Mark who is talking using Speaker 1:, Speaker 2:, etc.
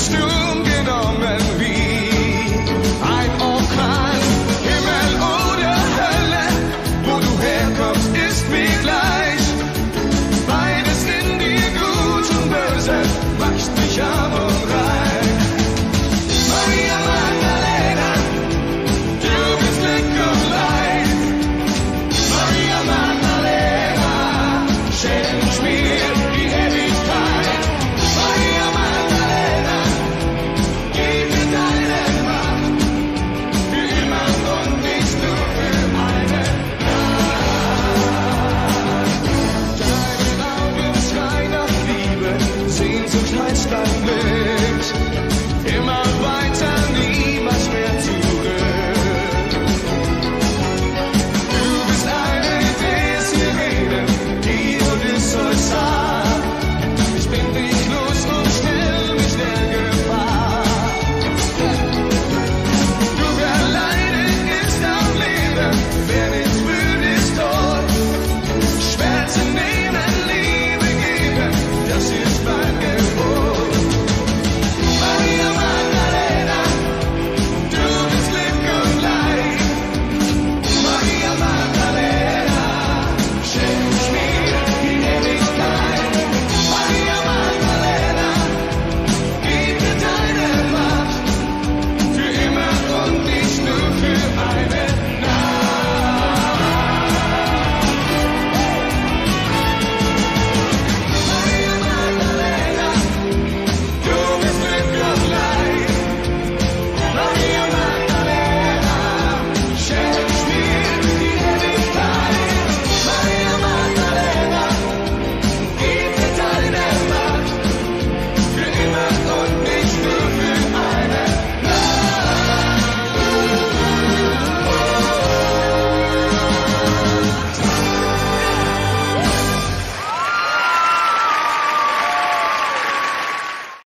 Speaker 1: Sturm genommen wie ein Orkan. Himmel oder Hölle, wo du herkommst, ist mir gleich. Beides in dir, gut und böse, macht mich arm und reich. Maria Magdalena, du bist Glück und Leid. Maria Magdalena, schenk mir die Ewigkeit. Maria Magdalena, gib mir deine Macht, für immer und nicht nur für eine Nacht. Deine Augen schreien nach Liebe, Sehnsucht heißt dein Glück.